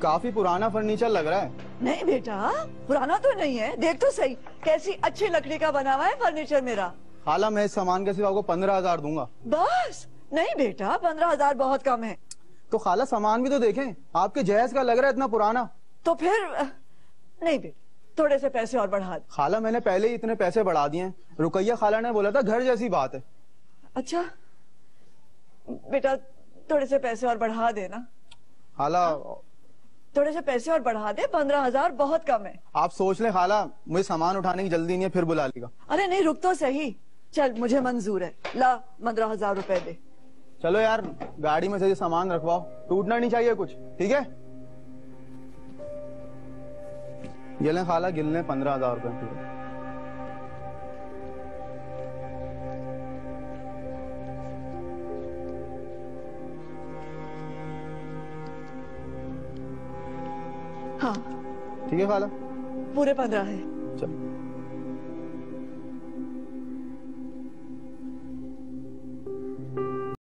काफी पुराना फर्नीचर लग रहा है। नहीं बेटा, पुराना तो नहीं है, देख तो सही कैसी अच्छी लकड़ी का बना हुआ है फर्नीचर मेरा। खाला मैं इस सामान के सिर्फ आपको 15,000 दूंगा। बस? नहीं बेटा, 15,000 बहुत कम है। तो खाला सामान भी तो देखें, आपके जहेज का लग रहा है इतना पुराना। तो फिर नहीं बेटा, थोड़े से पैसे और बढ़ा दे। खाला मैंने पहले ही इतने पैसे बढ़ा दिए हैं। रुकैया खाला ने बोला था घर जैसी बात है। अच्छा बेटा, थोड़े से पैसे और बढ़ा देना। खाला थोड़े से पैसे और बढ़ा दे, 15,000 बहुत कम है। आप सोच ले खाला, मुझे सामान उठाने की जल्दी नहीं है, फिर बुला लेगा। अरे नहीं, रुक तो सही। चल मुझे मंजूर है, ला 15,000 रुपए दे। चलो यार, गाड़ी में से ये सामान रखवाओ, टूटना नहीं चाहिए कुछ, ठीक है? ये लें खाला, गिन लें 15,000 रुपए। हाँ ठीक है खाला, पूरे 15 है। चलो।